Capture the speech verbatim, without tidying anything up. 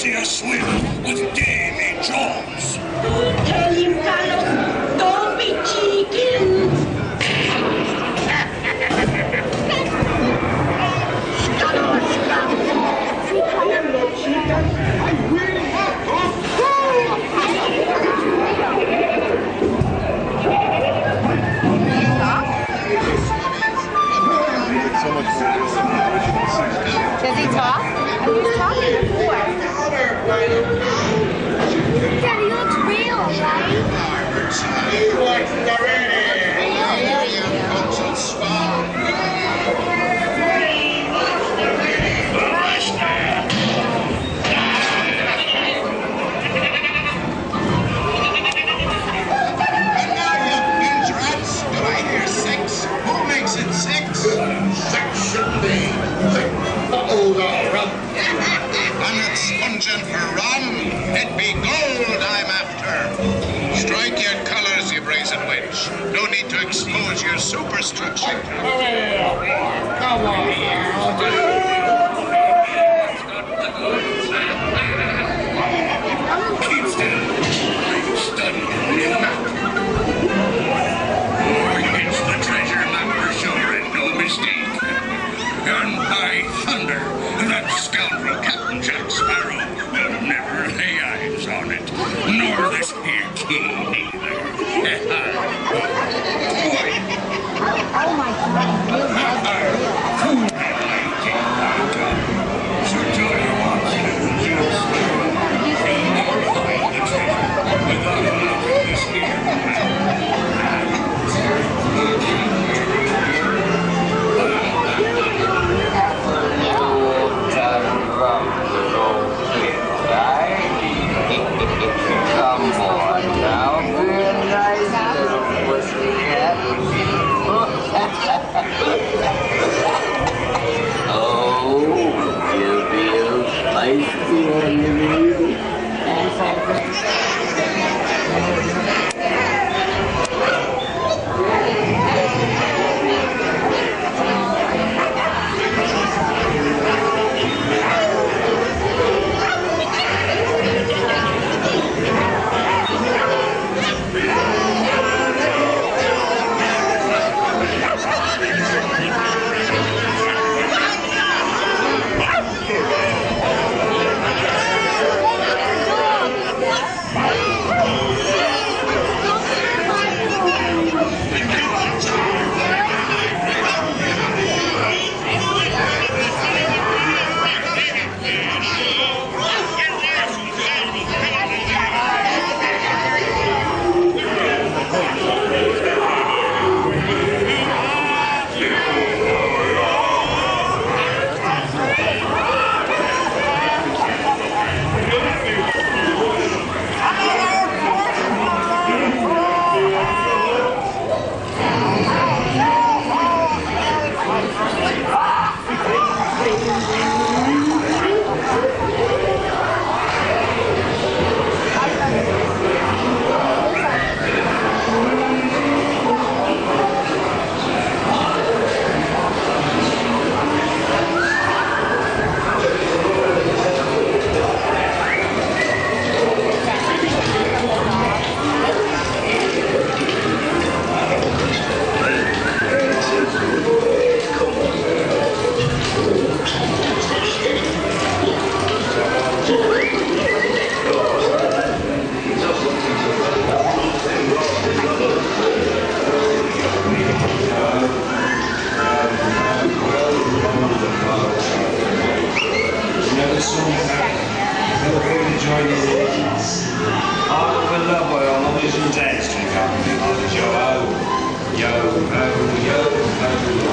see us swim with Davy Jones. Tell him, Carlos, don't be cheeky. Does he talk? He was talking before. Daddy, he looks real, right? I'm not sponging for rum. It be gold I'm after. Strike your colours, you brazen wench. No need to expose your superstructure. Come on. Keep still. Study your map. It's the treasure map for sure, and no mistake. And by thunder, that scoundrel Captain Jack Sparrow will never lay eyes on it, nor this here key either. Oh my God, real Cool, so tell you what, just more find the treasure without allowing this here map. Come on now, be a nice little pussycat. Oh, you feel spicy when you leave. Yo, ho, yo, ho.